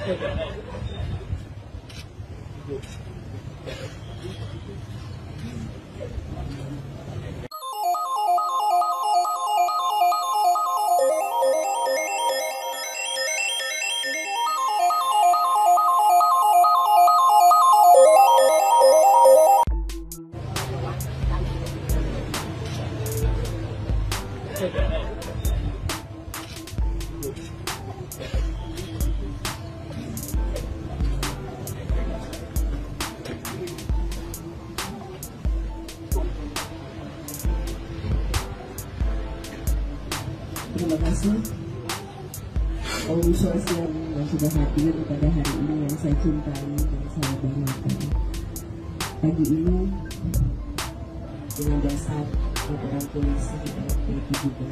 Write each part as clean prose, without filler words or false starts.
Terima kasih Om Sosial yang sudah hadir pada hari ini yang saya cintai dan saya banggakan. Pagi ini dengan dasar laporan polisi yaitu juga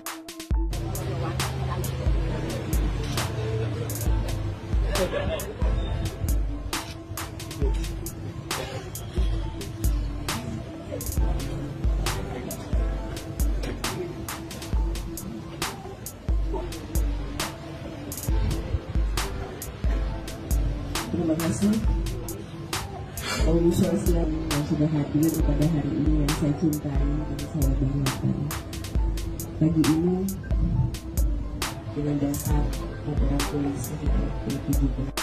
terima kasih Om Sosial yang sudah hadir pada hari ini yang saya cintai dan saya banggakan. Pagi ini dengan dasar laporan polisi yaitu juga